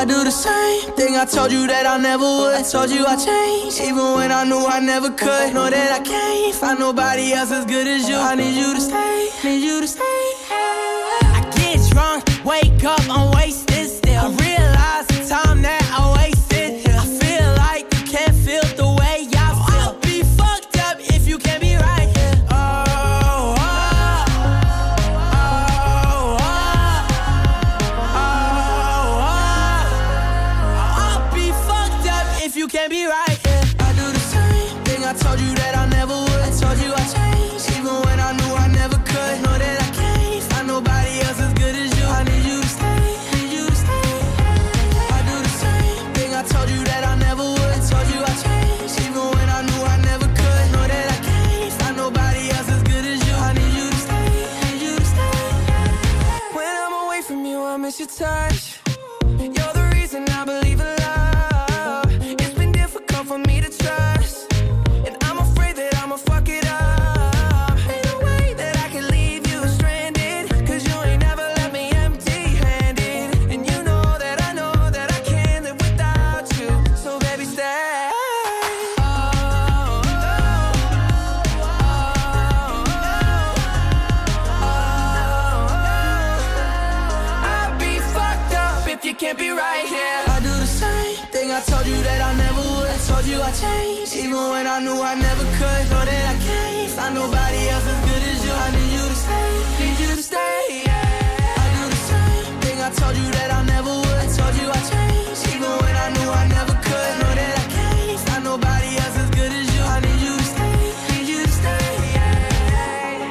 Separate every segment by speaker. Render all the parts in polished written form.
Speaker 1: do the same thing I told you that I never would. I told you I changed, even when I knew I never could. Know that I can't find nobody else as good as you. I need you to stay, need you to stay. I get drunk, wake up, I'm wasted still. I realize the time that I wasted. I feel like you can't feel the way I feel. I'll be fucked up if you can't be right here. You can't be right, yeah. I do the same thing I told you that I never would. I told you I changed, even when I knew I never could. Know that I can't find nobody else as good as you. I need you to stay, need you to stay. I do the same thing I told you that I never would. I told you I changed, even when I knew I never could. Know that I can't find nobody else as good as you. I need you to stay, need you to stay. When I'm away from you, I miss your touch. You're the reason I believe in love. For me to trust, and I'm afraid that I'ma fuck it up. Ain't no way that I can leave you stranded, cause you ain't never left me empty-handed. And you know that I can't live without you. So baby, stay. I'd be fucked up if you can't be right here. I do the same thing I told you that I never would. I told you I changed, even when I knew I never could. Know that I can't find nobody else as good as you. I need you to stay, need you to stay, yeah. I do the same thing I told you that I never would. I told you I changed, even when I knew I never could. Know that I can't find nobody else as good as you. I need you to stay, need you to stay, yeah.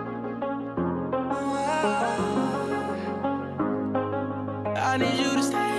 Speaker 1: I need you to stay.